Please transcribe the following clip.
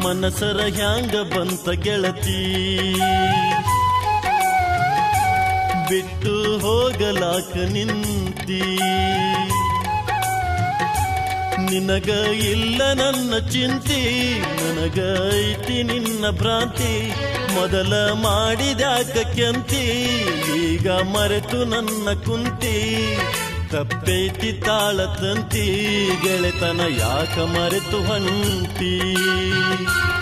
ಮನಸರ ಹ್ಯಾಂಗ ಬಂತ ಗೆಳತಿ ಬಿಟ್ಟು ಹೋಗಲಾಕ ನಿಂತಿ ನಿನಗ ಇಲ್ಲ ನನ್ನ ಚಿಂತಿ ನನಗ ಐತಿ ನಿನ್ನ ಭ್ರಾಂತಿ ಮೊದಲ ಮಾಡಿದ್ಯಾಕ ಕೆಂತಿ ಈಗ ಮರೆತು ನನ್ನ ಕುಂತಿ ತಪ್ಪೈತಿ ತಾಳತಂತಿ ಗೆಳೆತನ ಯಾಕ ಮರೆತು ಹೊಂಟಿ